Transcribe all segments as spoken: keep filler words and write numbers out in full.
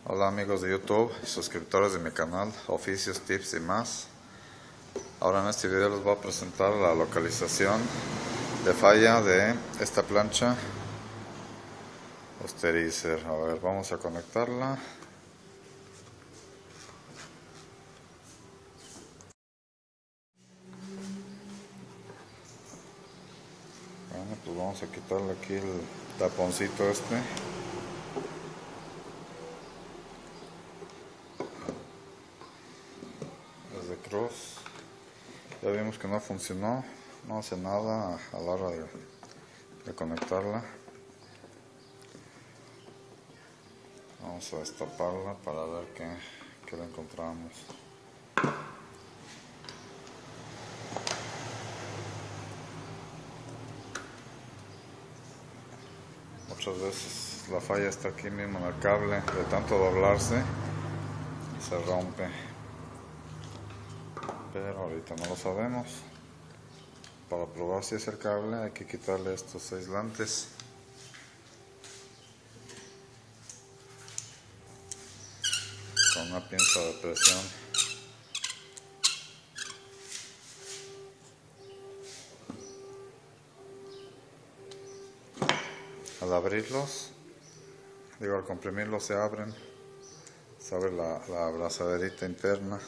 Hola amigos de YouTube, suscriptores de mi canal, oficios, tips y más. Ahora en este video les voy a presentar la localización de falla de esta plancha Osterizer. A ver, vamos a conectarla. Bueno, pues vamos a quitarle aquí el taponcito este. Desde cruz. Ya vimos que no funcionó, no hace nada a la hora de, de conectarla. Vamos a destaparla para ver qué, qué le encontramos. Muchas veces la falla está aquí mismo en el cable, de tanto doblarse se rompe, pero ahorita no lo sabemos. Para probar si es el cable hay que quitarle estos aislantes. Con una pinza de presión. Al abrirlos, digo al comprimirlos se abren, se abre la, la abrazaderita interna.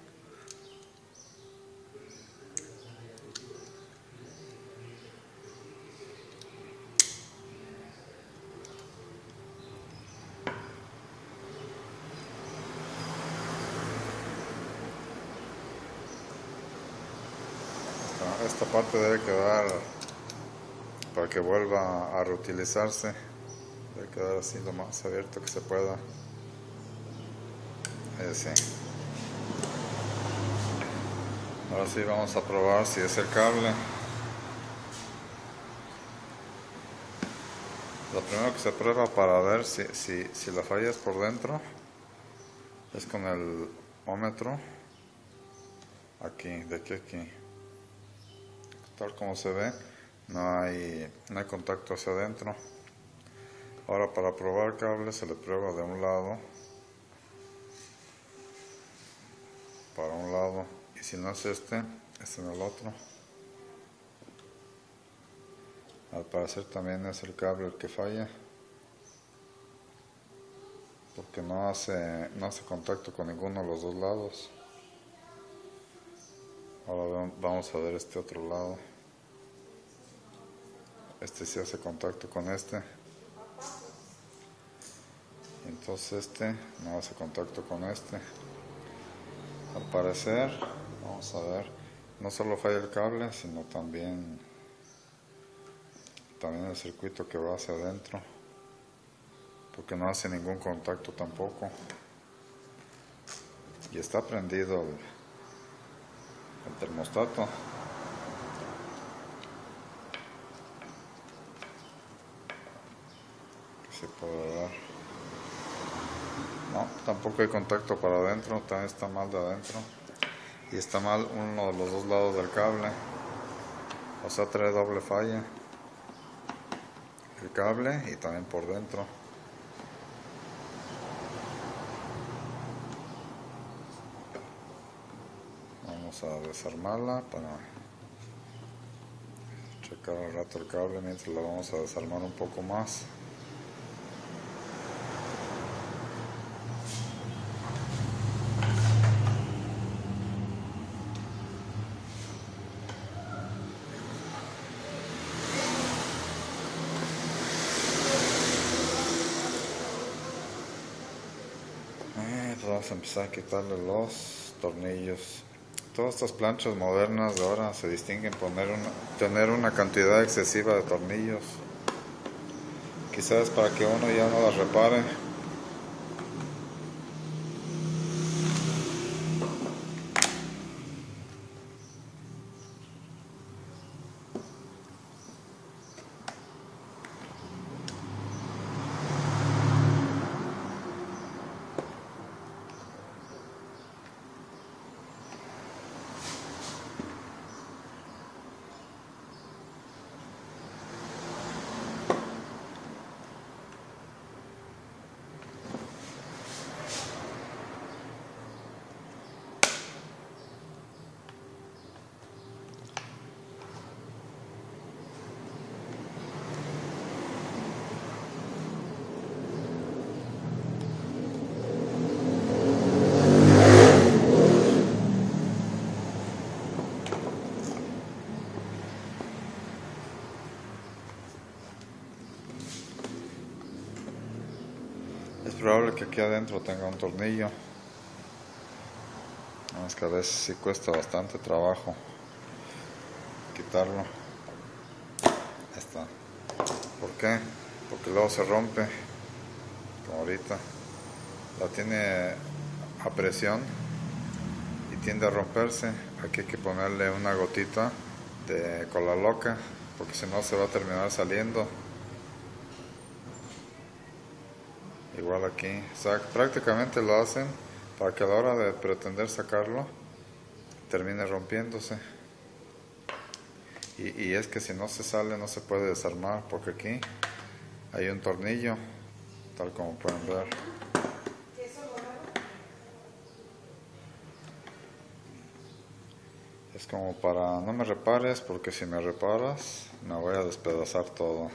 Esta, esta parte debe quedar para que vuelva a reutilizarse. Debe quedar así lo más abierto que se pueda. Ahí sí. Ahora sí vamos a probar si es el cable. Lo primero que se prueba para ver si, si, si la falla es por dentro es con el ohmmetro. Aquí, de aquí a aquí. Tal como se ve, no hay, no hay contacto hacia adentro. Ahora para probar el cable se le prueba de un lado para un lado, y si no es este, es en el otro. Al parecer también es el cable el que falla, porque no hace, no hace contacto con ninguno de los dos lados. Ahora vamos a ver este otro lado. Este sí hace contacto con este. Entonces este no hace contacto con este. Al parecer, vamos a ver, no solo falla el cable, sino también, también el circuito que va hacia adentro, porque no hace ningún contacto tampoco. Y está prendido el, el termostato. Que se puede ver. No, tampoco hay contacto para adentro, también está mal de adentro. Y está mal uno de los dos lados del cable. O sea, trae doble falla. El cable y también por dentro. Vamos a desarmarla para checar al rato el cable mientras la vamos a desarmar un poco más. Eh, pues vamos a empezar a quitarle los tornillos. Todas estas planchas modernas de ahora se distinguen por tener una, tener una cantidad excesiva de tornillos. Quizás para que uno ya no las repare. Es probable que aquí adentro tenga un tornillo. Es que a veces sí cuesta bastante trabajo quitarlo. Ahí está. ¿Por qué? Porque luego se rompe, como ahorita. La tiene a presión y tiende a romperse. Aquí hay que ponerle una gotita de cola loca, porque si no se va a terminar saliendo. Igual aquí, o sea, prácticamente lo hacen para que a la hora de pretender sacarlo termine rompiéndose. Y, y es que si no se sale no se puede desarmar, porque aquí hay un tornillo, tal como pueden ver. Es como para no me repares, porque si me reparas me voy a despedazar todo.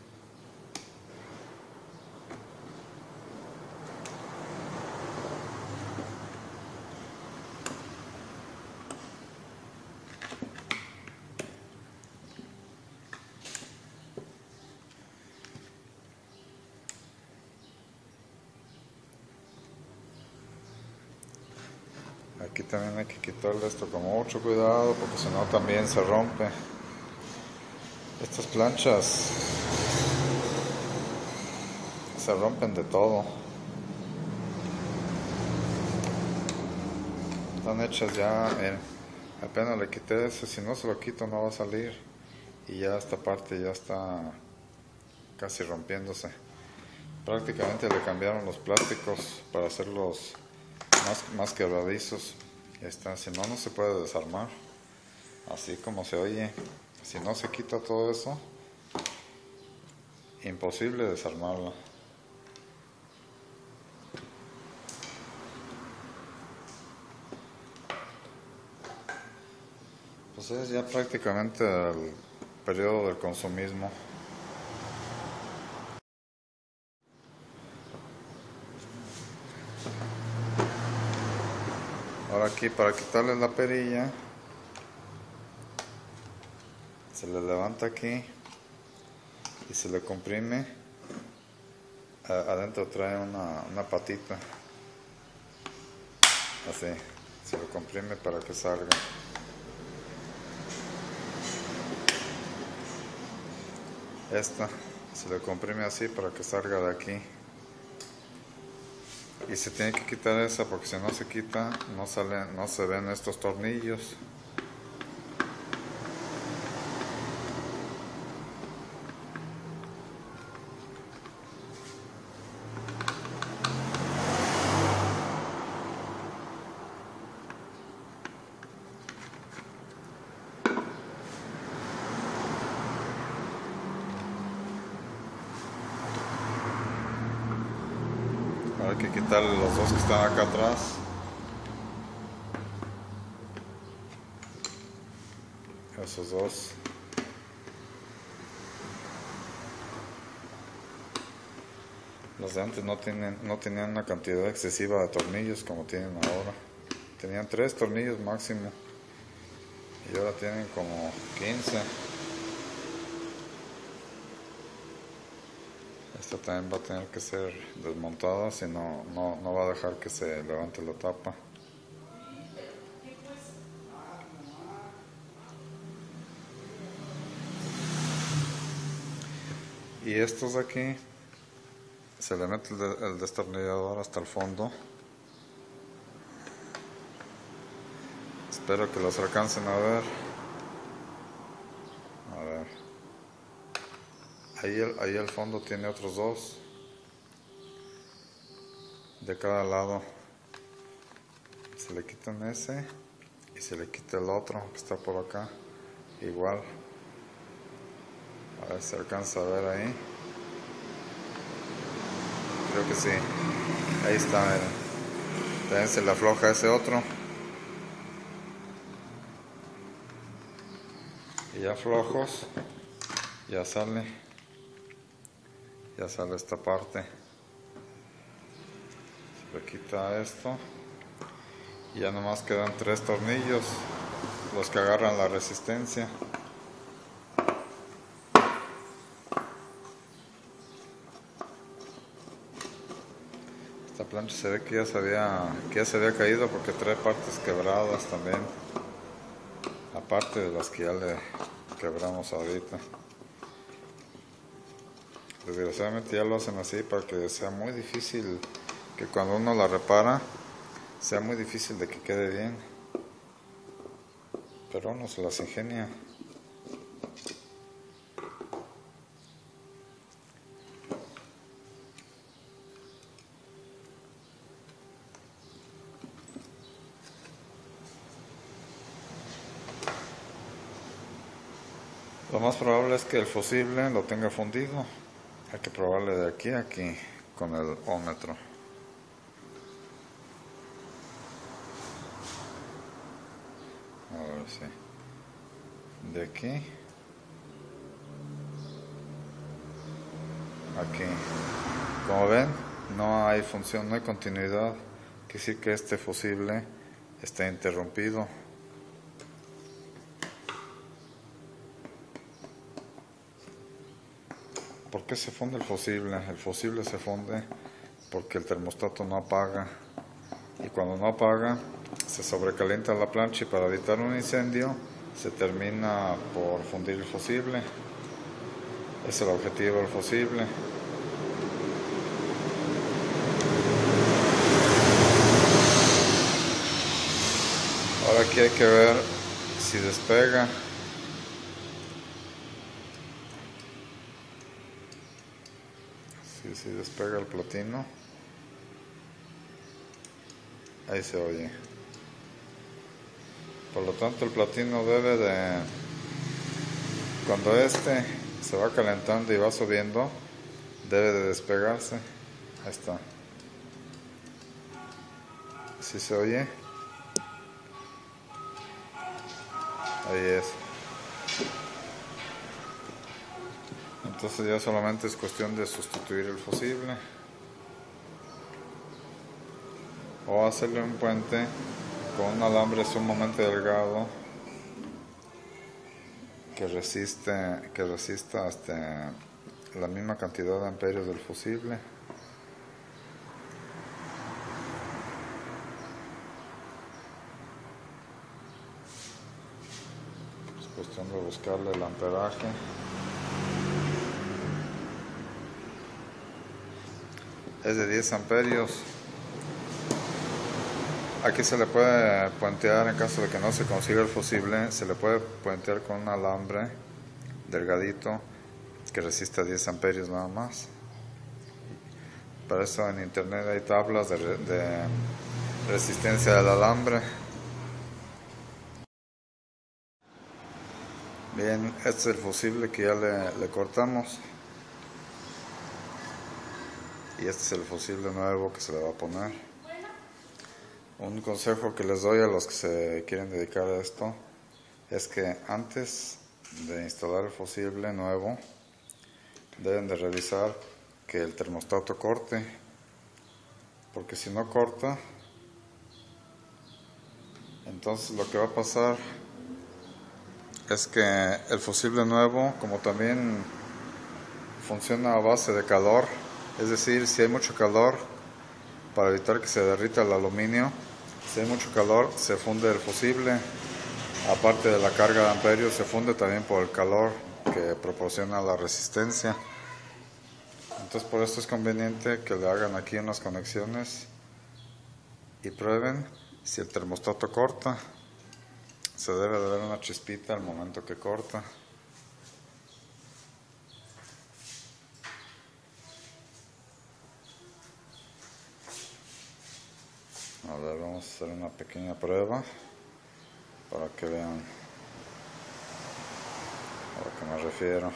Aquí también hay que quitarle esto con mucho cuidado, porque si no también se rompe. Estas planchas se rompen de todo. Están hechas ya, miren, apenas le quité eso, si no se lo quito no va a salir. Y ya esta parte ya está casi rompiéndose. Prácticamente le cambiaron los plásticos para hacerlos más, más quebradizos. Ya está, si no, no se puede desarmar. Así como se oye, si no se quita todo eso, imposible desarmarla. Pues es ya prácticamente el periodo del consumismo. Ahora aquí, para quitarle la perilla, se le levanta aquí y se le comprime. Adentro trae una, una patita, así, se le comprime para que salga. Esta se le comprime así para que salga de aquí. Y se tiene que quitar esa, porque si no se quita no salen, no se ven estos tornillos. Ahora hay que quitarle los dos que están acá atrás. Esos dos. Los de antes no, tienen, no tenían una cantidad excesiva de tornillos como tienen ahora. Tenían tres tornillos máximo. Y ahora tienen como quince. Esta también va a tener que ser desmontada, si no, no, no va a dejar que se levante la tapa. Y estos de aquí, se le mete el, de, el destornillador hasta el fondo. Espero que los alcancen a ver. A ver. Ahí el, ahí el fondo tiene otros dos. De cada lado. Se le quitan ese y se le quita el otro que está por acá. Igual. A ver si alcanza a ver ahí. Creo que sí. Ahí está, miren. También se le afloja ese otro. Y ya flojos, ya sale. Ya sale esta parte. Se le quita esto. Y ya nomás quedan tres tornillos, los que agarran la resistencia. plancha se ve que ya se había, que ya se había caído porque trae partes quebradas también, aparte de las que ya le quebramos ahorita. Desgraciadamente ya lo hacen así para que sea muy difícil, que cuando uno la repara sea muy difícil de que quede bien, pero uno se las ingenia. Lo más probable es que el fusible lo tenga fundido. Hay que probarle de aquí a aquí con el ómetro. A ver si. De aquí. Aquí. Como ven, no hay función, no hay continuidad. Quiere decir que este fusible está interrumpido. ¿Por qué se funde el fusible? El fusible se funde porque el termostato no apaga, y cuando no apaga se sobrecalienta la plancha, y para evitar un incendio se termina por fundir el fusible. Es el objetivo del fusible. Ahora aquí hay que ver si despega. Si, si despega el platino. Ahí se oye. Por lo tanto el platino debe de, cuando este se va calentando y va subiendo, debe de despegarse. Ahí está. ¿Sí se oye? Ahí es. Entonces ya solamente es cuestión de sustituir el fusible o hacerle un puente con un alambre sumamente delgado que resiste, que resista hasta la misma cantidad de amperios del fusible. Es cuestión de buscarle el amperaje. Es de diez amperios. Aquí se le puede puentear, en caso de que no se consiga el fusible, se le puede puentear con un alambre delgadito que resista diez amperios nada más. Para eso en internet hay tablas de, de resistencia del alambre. Bien, este es el fusible que ya le, le cortamos, y este es el fusible nuevo que se le va a poner. Un consejo que les doy a los que se quieren dedicar a esto es que antes de instalar el fusible nuevo deben de revisar que el termostato corte, porque si no corta, entonces lo que va a pasar es que el fusible nuevo, como también funciona a base de calor, es decir, si hay mucho calor, para evitar que se derrita el aluminio, si hay mucho calor se funde el fusible. Aparte de la carga de amperios, se funde también por el calor que proporciona la resistencia. Entonces por esto es conveniente que le hagan aquí unas conexiones y prueben si el termostato corta. Se debe de ver una chispita al momento que corta. A ver, vamos a hacer una pequeña prueba para que vean a lo que me refiero.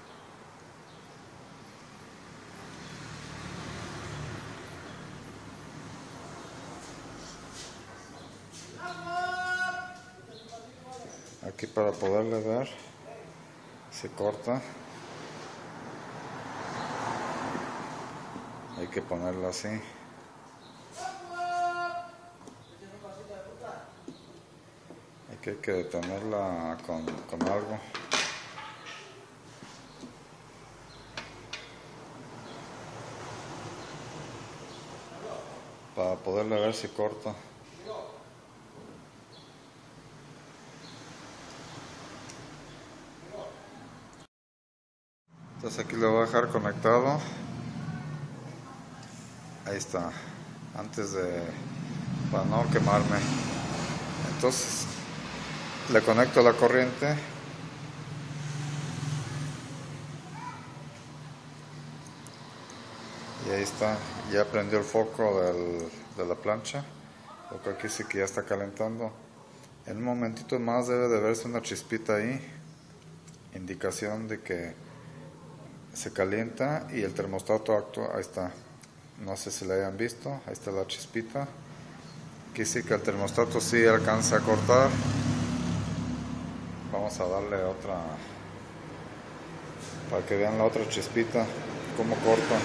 Aquí para poderle ver si corta, hay que ponerla así. Aquí hay que detenerla con, con algo. para poderle ver si corta. Entonces aquí lo voy a dejar conectado. Ahí está, antes de, para no quemarme. Entonces le conecto la corriente. Y ahí está, ya prendió el foco del, de la plancha. Lo que aquí sí que ya está calentando. En un momentito más debe de verse una chispita ahí, indicación de que se calienta y el termostato actúa. Ahí está, no sé si la hayan visto, ahí está la chispita. Aquí sí que el termostato sí alcanza a cortar. Vamos a darle otra, para que vean la otra chispita, cómo corta.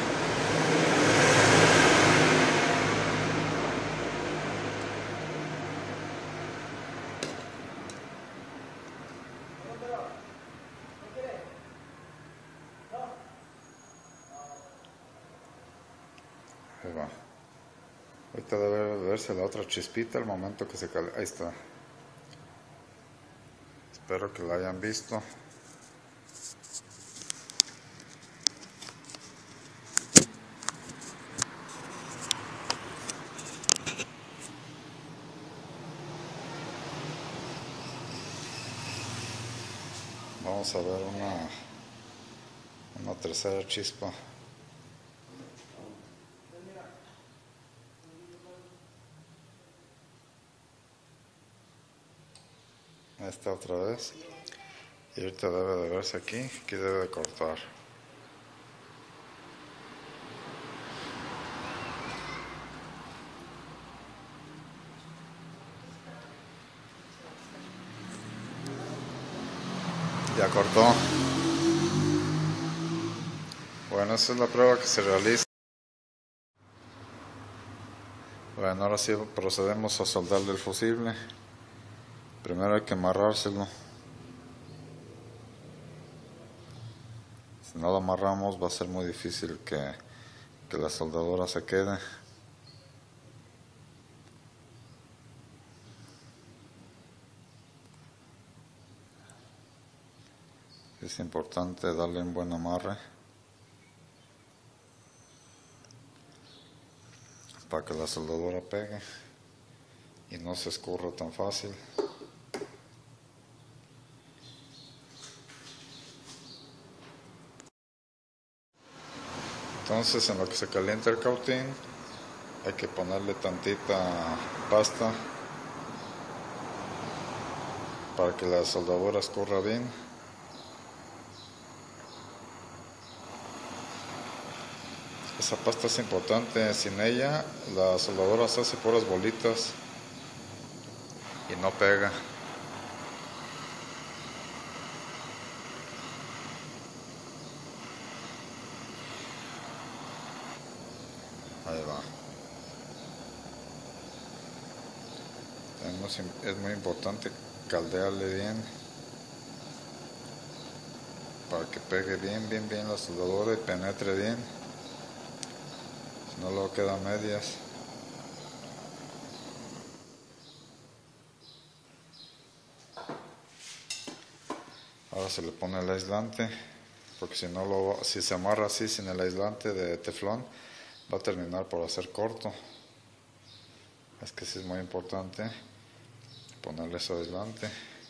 Ahí va. Ahorita debe verse la otra chispita al momento que se calienta. Ahí está. Espero que la hayan visto. Vamos a ver una, una tercera chispa. Esta otra vez. Y ahorita debe de verse aquí. Aquí debe de cortar. Ya cortó. Bueno, esa es la prueba que se realiza. Bueno, ahora sí procedemos a soldarle el fusible. Primero hay que amarrárselo. Si no lo amarramos va a ser muy difícil que, que la soldadura se quede. Es importante darle un buen amarre para que la soldadura pegue y no se escurra tan fácil. Entonces, en lo que se calienta el cautín, hay que ponerle tantita pasta para que la soldadura escurra bien. Esa pasta es importante, sin ella la soldadura se hace puras bolitas y no pega. Ahí va. Es muy importante caldearle bien para que pegue bien, bien, bien la soldadura y penetre bien. Si no, luego quedan medias. Ahora se le pone el aislante, porque si no lo, si se amarra así sin el aislante de teflón, va a terminar por hacer corto. Es que sí es muy importante ponerle ese aislante.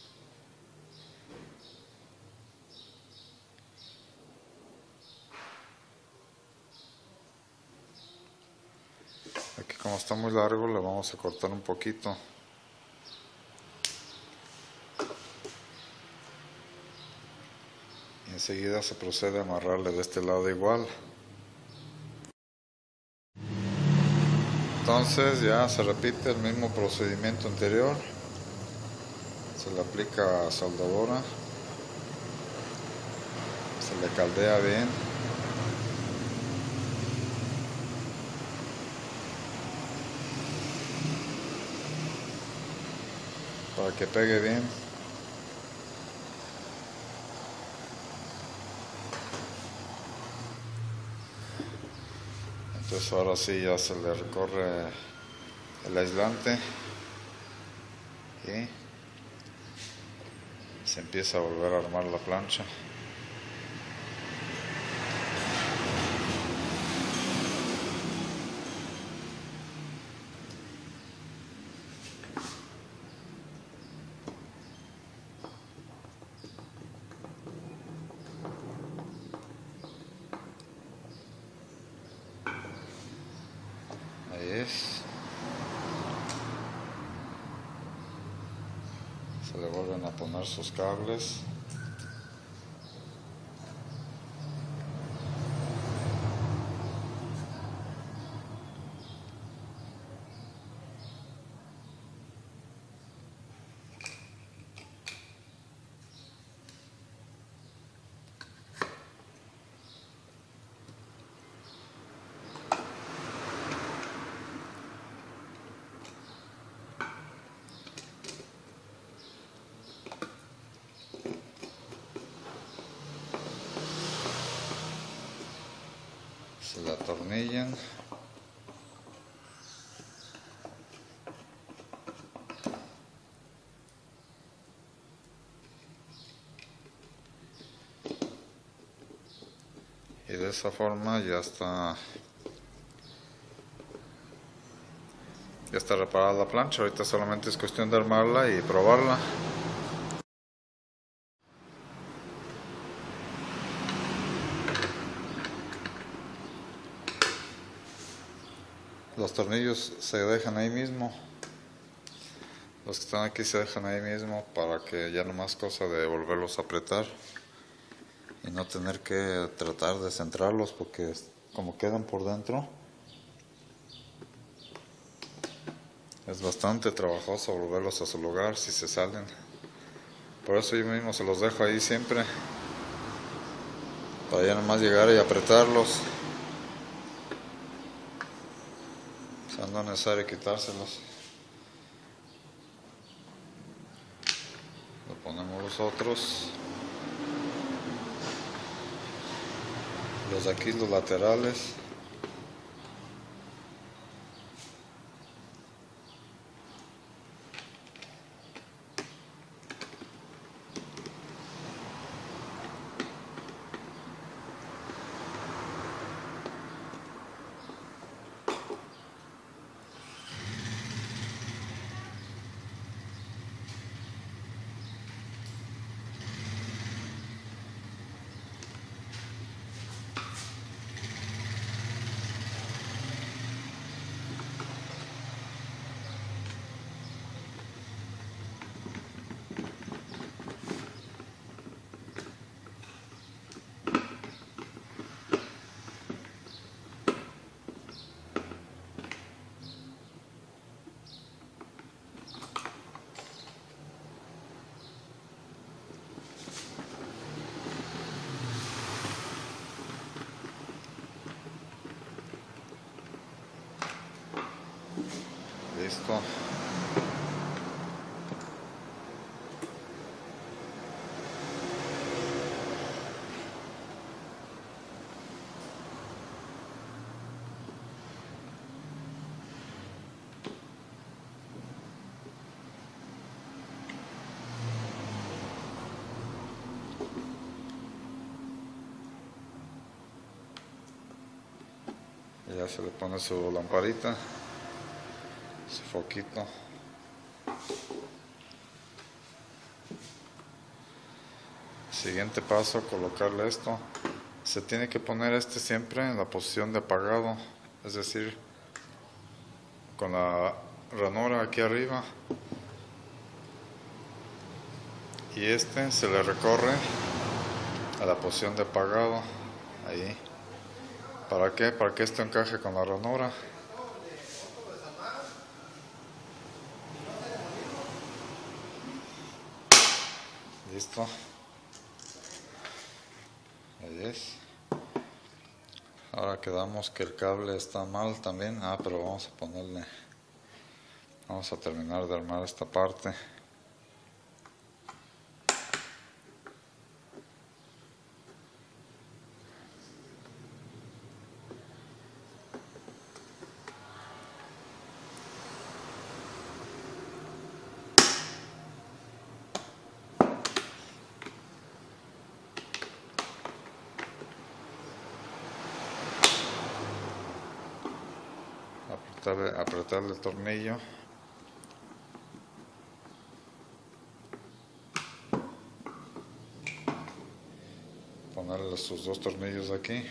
Aquí, como está muy largo, le vamos a cortar un poquito. Y enseguida se procede a amarrarle de este lado igual. Entonces ya se repite el mismo procedimiento anterior. Se le aplica soldadura, se le caldea bien, para que pegue bien. Entonces ahora sí ya se le recorre el aislante y se empieza a volver a armar la plancha. Ahí es. Se le vuelven a poner sus cables. Se la atornillan. Y de esa forma ya está ya está reparada la plancha. Ahorita solamente es cuestión de armarla y probarla. Los tornillos se dejan ahí mismo. Los que están aquí se dejan ahí mismo para que ya no más cosa de volverlos a apretar y no tener que tratar de centrarlos, porque como quedan por dentro es bastante trabajoso volverlos a su lugar si se salen. Por eso yo mismo se los dejo ahí siempre, para ya nomás llegar y apretarlos. O sea, no es necesario quitárselos. Le ponemos los otros. Los de aquí, los laterales. Listo. Y ya se le pone su lamparita, su foquito. Siguiente paso, colocarle esto. Se tiene que poner este siempre en la posición de apagado, es decir, con la ranura aquí arriba, y este se le recorre a la posición de apagado, ahí. ¿Para qué? Para que esto encaje con la ranura. Listo. Ahí es. Ahora quedamos que el cable está mal también. Ah, pero vamos a ponerle, vamos a terminar de armar esta parte. apretarle, apretarle el tornillo. Ponerle sus dos tornillos aquí.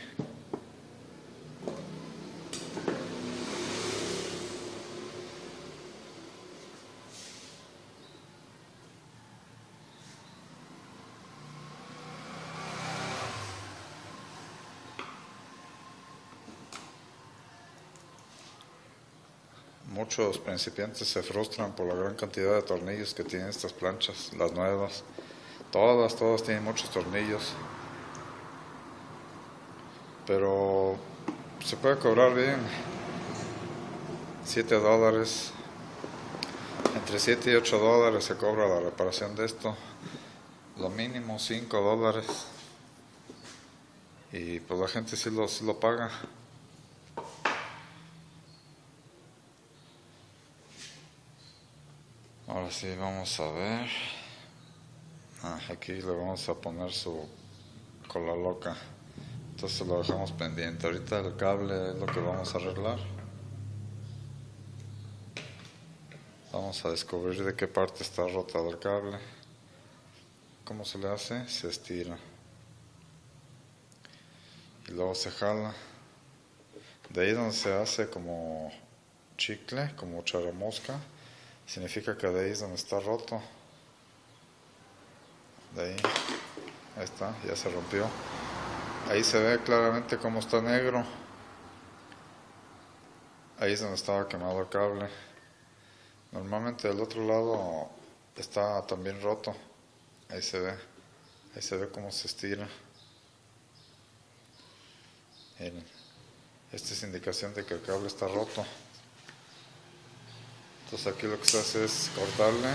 Muchos principiantes se frustran por la gran cantidad de tornillos que tienen estas planchas, las nuevas. Todas, todas tienen muchos tornillos. Pero se puede cobrar bien. siete dólares. Entre siete y ocho dólares se cobra la reparación de esto. Lo mínimo cinco dólares. Y pues la gente sí lo, sí lo paga. Ahora sí, vamos a ver. Ah, aquí le vamos a poner su cola loca. Entonces lo dejamos pendiente. Ahorita el cable es lo que vamos a arreglar. Vamos a descubrir de qué parte está rotado el cable. ¿Cómo se le hace? Se estira. Y luego se jala. De ahí donde se hace como chicle, como charamosca, significa que de ahí es donde está roto. De ahí, ahí está, ya se rompió. Ahí se ve claramente cómo está negro. Ahí es donde estaba quemado el cable. Normalmente del otro lado está también roto. Ahí se ve, ahí se ve cómo se estira. Miren, esta es indicación de que el cable está roto. Entonces aquí lo que se hace es cortarle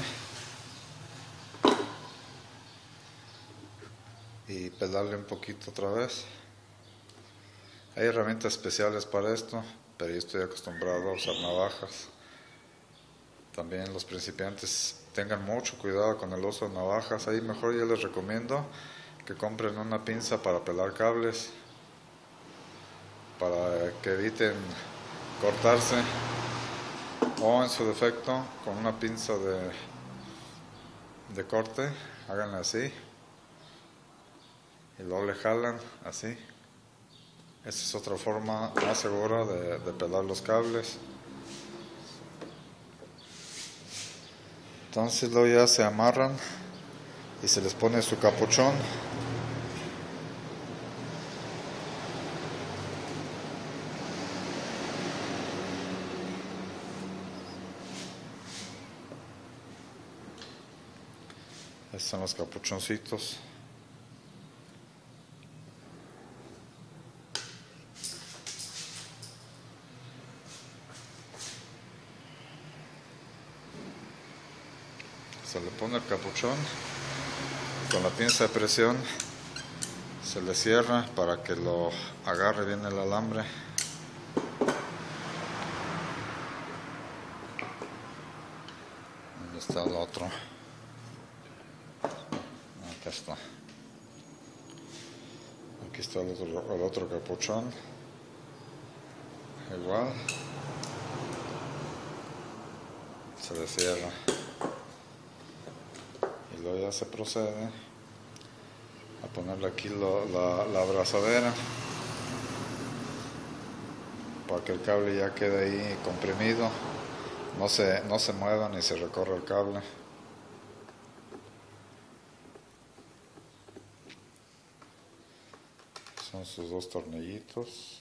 y pelarle un poquito otra vez. Hay herramientas especiales para esto, pero yo estoy acostumbrado a usar navajas. También los principiantes tengan mucho cuidado con el uso de navajas. Ahí mejor yo les recomiendo que compren una pinza para pelar cables, para que eviten cortarse, o en su defecto con una pinza de, de corte, háganle así y luego le jalan así. Esta es otra forma más segura de, de pelar los cables. Entonces luego ya se amarran y se les pone su capuchón. Estos son los capuchoncitos. Se le pone el capuchón, con la pinza de presión se le cierra para que lo agarre bien el alambre. ¿Dónde está el otro? Acá está. Aquí está el otro, el otro capuchón. Igual. Se le cierra. Y luego ya se procede a ponerle aquí lo, la, la abrazadera para que el cable ya quede ahí comprimido, no se, no se mueva ni se recorra el cable. Son sus dos tornillitos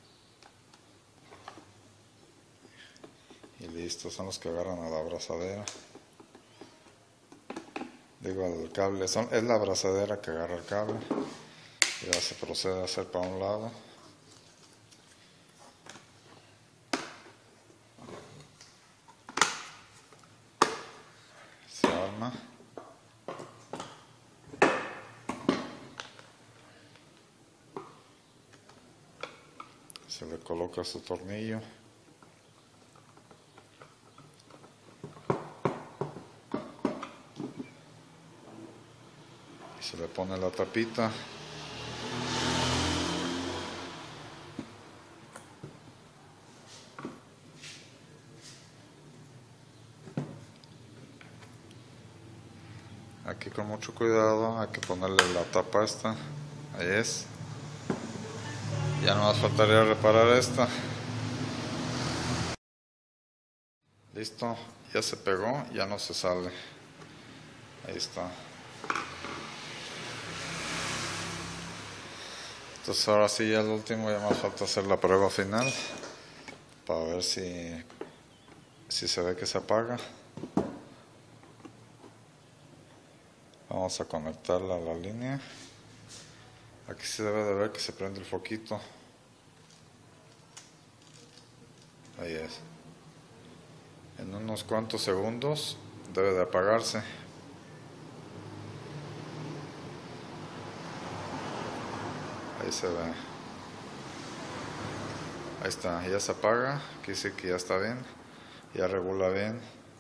y listo, son los que agarran a la abrazadera. Digo, el cable, son, es la abrazadera que agarra el cable. Y ya se procede a hacer para un lado. Se arma. Se le coloca su tornillo. Se le pone la tapita. mucho cuidado, hay que ponerle la tapa esta. Ahí es. Ya no más faltaría reparar esta. Listo, ya se pegó, ya no se sale. Ahí está. Entonces ahora sí, ya el último, ya más falta hacer la prueba final para ver si, si se ve que se apaga. Vamos a conectarla a la línea. Aquí se debe de ver que se prende el foquito. Ahí es. En unos cuantos segundos debe de apagarse. Ahí se ve. Ahí está, ya se apaga. Aquí dice que ya está bien. Ya regula bien.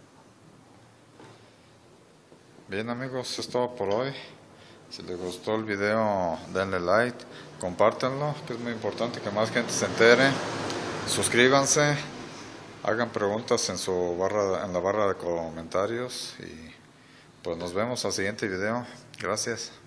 Bien amigos, es todo por hoy. Si les gustó el video, denle like, compártanlo, que es muy importante que más gente se entere. Suscríbanse, hagan preguntas en su barra, en la barra de comentarios y pues nos vemos al siguiente video. Gracias.